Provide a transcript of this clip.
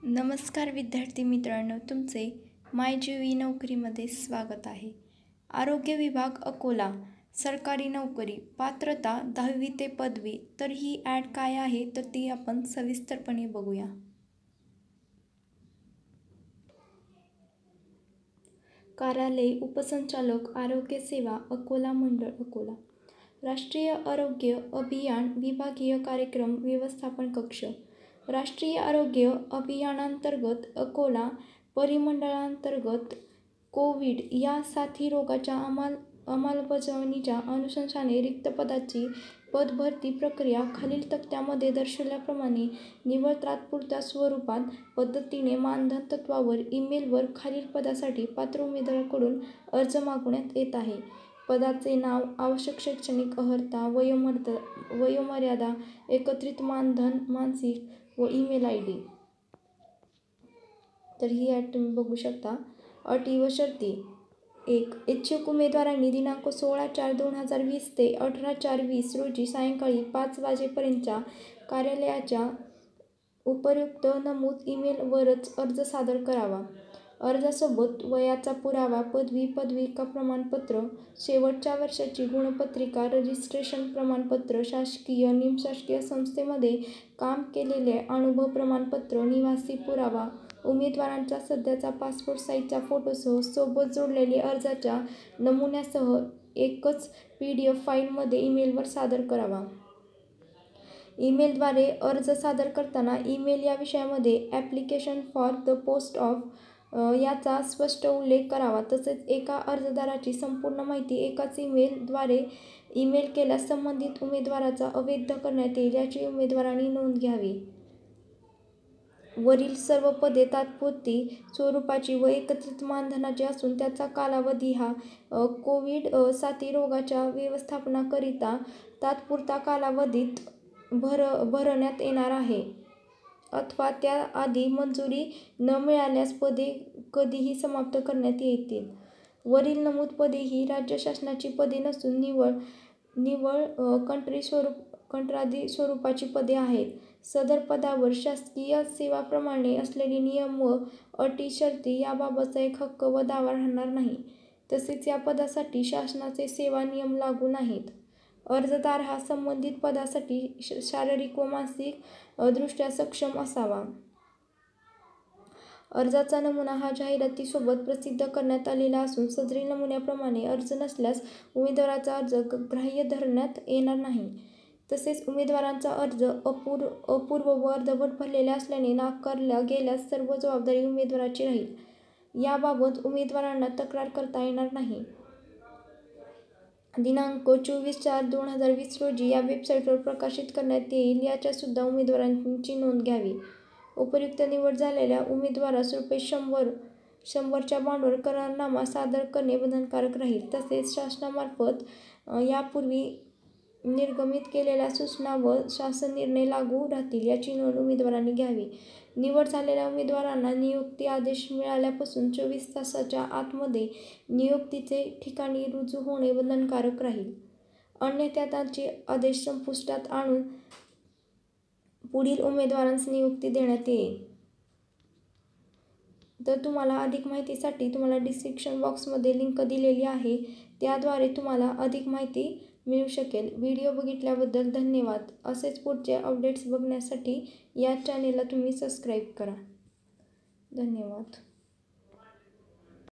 नमस्कार विद्यार्थी मित्रांनो, तुमचे मायजीवी नोकरीमध्ये स्वागत आहे. आरोग्य विभाग अकोला, सरकारी नोकरी, पात्रता 10वी ते पदवी. तर ही ॲड काय आहे तर ती आपण सविस्तरपणे बघूया. कार्यालय उपसंचालक आरोग्य सेवा अकोला मंडळ अकोला. राष्ट्रीय आरोग्य अभियान विभागीय कार्यक्रम व्यवस्थापन कक्ष. राष्ट्रीय आरोग्य अभियानांतर्गत अकोला परिमंडळांतर्गत कोविड या साथी रोगाच्या अंमलबजावणीच्या अनुषंगाने रिक्त पदाची पदभरती प्रक्रिया खालील तक्त्यामध्ये दर्शवल्याप्रमाणे निव्वळ तात्पुरत्या स्वरूपात पद्धतीने मानधन तत्त्वावर ईमेलवर खालील पदासाठी पात्र उमेदवारांकडून अर्ज मागवण्यात येत आहे. पदाचे नाव, आवश्यक शैक्षणिक अर्हता, वयोमर्यादा, एकत्रित मानधन मासिक व ईमेल ID. तर ही ॲड तुम्ही बघू शकता. अटी व शर्ती. 1. इच्छुक उमेदवारांनी दिनांक 16/4/2020 ते 18/4/2020 रोजी सायंकाळी 5 वाजेपर्यंतच्या कार्यालयाच्या उपर्युक्त नमूद ईमेलवरच अर्ज सादर करावा. अर्जासोबत वयाचा पुरावा, पदवी, पदविका प्रमाणपत्र, शेवटच्या वर्षाची गुणपत्रिका, रजिस्ट्रेशन प्रमाणपत्र, शासकीय, निमशासकीय संस्थेमध्ये काम केलेले अनुभव प्रमाणपत्र, निवासी पुरावा, उमेदवाराचा सध्याचा पासपोर्ट साईजचा फोटोसह सोबत जोडलेल्या अर्जाच्या नमुन्यासह एकच PDF फाईलमध्ये ईमेलवर सादर करावा. ईमेलद्वारे अर्ज सादर करताना ईमेल या विषयामध्ये application for the post of याचा स्पष्ट उल्लेख करावा. तसेच एका अर्जदाराची संपूर्ण माहिती एकाच ईमेलद्वारे ईमेल केल्यास संबंधित उमेदवाराचा अवैध करण्यात येईल याची उमेदवारांनी नोंद घ्यावी. वरील सर्व पदे तात्पुरती स्वरूपाची व एकत्रित मानधनाची असून त्याचा कालावधी हा कोविड साथी रोगाच्या व्यवस्थापनाकरिता तात्पुरत्या कालावधीत भरण्यात येणार आहे अथवा त्याआधी मंजुरी न मिळाल्यास पदे कधीही समाप्त करण्यात येतील. वरील नमूद पदे ही राज्य शासनाची पदे नसून निव्वळ कंत्राटी स्वरूपाची पदे आहेत. सदर पदावर शासकीय सेवांप्रमाणे असलेले नियम व अटी शर्ती याबाबतचा एक हक्क व दावा राहणार नाही. तसेच या पदासाठी शासनाचे सेवा नियम लागू नाहीत. अर्जदार हा संबंधित पदासाठी शारीरिक व मानसिक दृष्ट्या सक्षम असावा. अर्जाचा नमुना हा जाहिरातीसोबत प्रसिद्ध करण्यात आलेला असून सदरील नमुन्याप्रमाणे अर्ज नसल्यास उमेदवाराचा अर्ज ग्राह्य धरण्यात येणार नाही. तसेच उमेदवाराचा अर्ज अपूर्ण व अर्धवट भरलेला असल्याने नाकारला गेल्यास सर्व जबाबदारी उमेदवाराची राहील. याबाबत उमेदवारांना तक्रार करता येणार नाही. दिनांक 24/4/2020 रोजी या वेबसाईटवर प्रकाशित करण्यात येईल याच्यासुद्धा उमेदवारांची नोंद घ्यावी. उपर्युक्त निवड झालेल्या उमेदवारास ₹100च्या भांडवल करारनामा सादर करणे बंधनकारक राहील. तसेच शासनामार्फत यापूर्वी निर्गमित केलेल्या सूचना व शासन निर्णय लागू राहतील याची नोंद उमेदवारांनी घ्यावी. निवड झालेल्या उमेदवारांना नियुक्ती आदेश मिळाल्यापासून 24 तासाच्या आतमध्ये नियुक्तीचे ठिकाणी रुजू होणे बंधनकारक राहील. अन्यथा त्याचे आदेश संपुष्टात आणून पुढील उमेदवारास नियुक्ती देण्यात येईल. तर तुम्हाला अधिक माहितीसाठी तुम्हाला डिस्क्रिप्शन बॉक्समध्ये लिंक दिलेली आहे, त्याद्वारे तुम्हाला अधिक माहिती मिळू शकेल. व्हिडिओ बघितल्याबद्दल धन्यवाद. असेच पुढचे अपडेट्स बघण्यासाठी या चॅनेलला तुम्ही सबस्क्राईब करा. धन्यवाद.